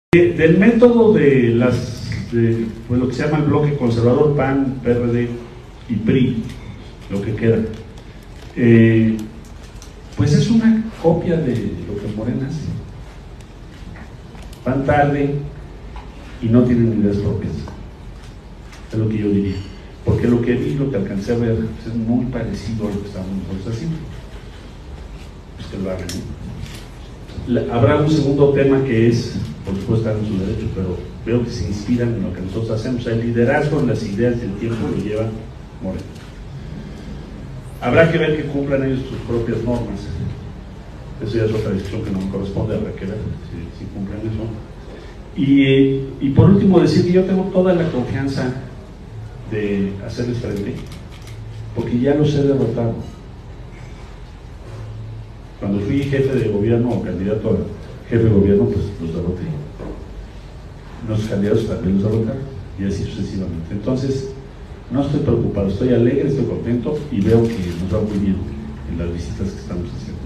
Del método de pues lo que se llama el bloque conservador, PAN, PRD y PRI, lo que queda, pues es una copia de lo que Morena hace. Van tarde y no tienen ideas propias, es lo que yo diría, porque lo que vi, lo que alcancé a ver, pues es muy parecido a lo que estamos nosotros haciendo. Pues que lo hagan, ¿no? Habrá un segundo tema que es, por supuesto, están en su derecho, pero veo que se inspiran en lo que nosotros hacemos. El liderazgo en las ideas del tiempo lo lleva Morena. Habrá que ver que cumplan ellos sus propias normas. Eso ya es otra discusión que no me corresponde, habrá que ver si cumplen eso. Y por último, decir que yo tengo toda la confianza de hacerles frente, porque ya los he derrotado. Cuando fui jefe de gobierno o candidato a jefe de gobierno, pues los derroté. Nuestros candidatos también los derrotaron, y así sucesivamente. Entonces, no estoy preocupado, estoy alegre, estoy contento y veo que nos va muy bien en las visitas que estamos haciendo.